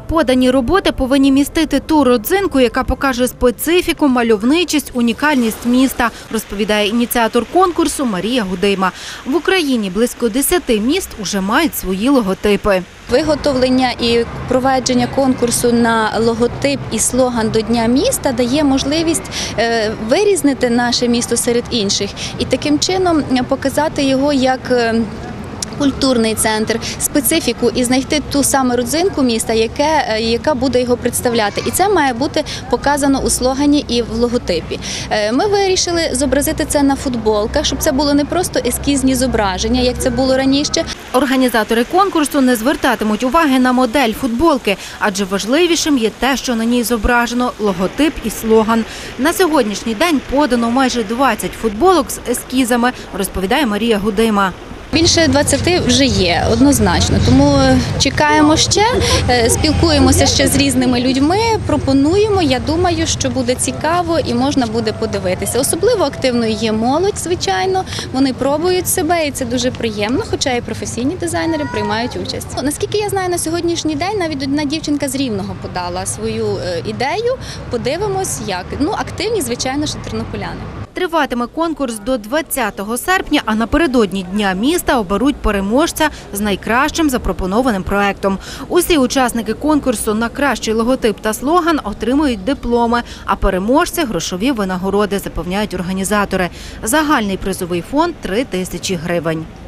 Подані роботи повинні містити ту родзинку, яка покаже специфіку, мальовничість, унікальність міста, розповідає ініціатор конкурсу Марія Гудима. В Україні близько 10 міст уже мають свої логотипи. Виготовлення і провадження конкурсу на логотип і слоган до Дня міста дає можливість вирізнити наше місто серед інших і таким чином показати його як культурний центр, специфіку і знайти ту саму родзинку міста, яка буде його представляти. І це має бути показано у слогані і в логотипі. Ми вирішили зобразити це на футболках, щоб це було не просто ескізні зображення, як це було раніше. Організатори конкурсу не звертатимуть уваги на модель футболки, адже важливішим є те, що на ній зображено – логотип і слоган. На сьогоднішній день подано майже 20 футболок з ескізами, розповідає Марія Гудима. Більше 20 вже є, однозначно. Тому чекаємо ще, спілкуємося ще з різними людьми, пропонуємо. Я думаю, що буде цікаво і можна буде подивитися. Особливо активною є молодь, звичайно. Вони пробують себе і це дуже приємно, хоча і професійні дизайнери приймають участь. Наскільки я знаю, на сьогоднішній день навіть одна дівчинка з Рівного подала свою ідею. Подивимось, як. Активні, звичайно, що тернополяни. Триватиме конкурс до 20 серпня, а напередодні Дня міста оберуть переможця з найкращим запропонованим проектом. Усі учасники конкурсу на кращий логотип та слоган отримують дипломи, а переможці – грошові винагороди, запевняють організатори. Загальний призовий фонд – 3 тисячі гривень.